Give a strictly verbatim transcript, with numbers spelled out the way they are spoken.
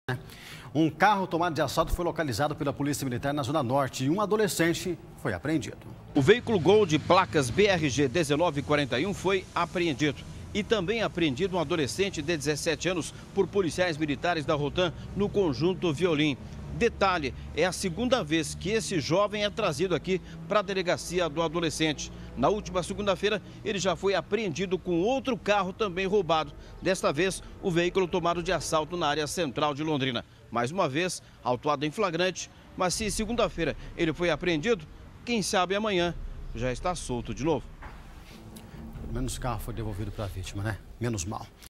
Um carro tomado de assalto foi localizado pela Polícia Militar na Zona Norte e um adolescente foi apreendido. O veículo Gol de placas B R G dezenove quarenta e um foi apreendido. E também apreendido um adolescente de dezessete anos por policiais militares da Rotam no conjunto Violim. Detalhe, é a segunda vez que esse jovem é trazido aqui para a delegacia do adolescente. Na última segunda-feira, ele já foi apreendido com outro carro também roubado. Desta vez, o veículo tomado de assalto na área central de Londrina. Mais uma vez, autuado em flagrante, mas se segunda-feira ele foi apreendido, quem sabe amanhã já está solto de novo. Pelo menos o carro foi devolvido para a vítima, né? Menos mal.